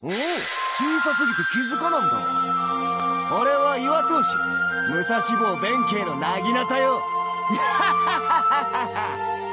おお、小さすぎて気づかなんだわ。俺は岩通し武蔵坊弁慶のなぎなたよ。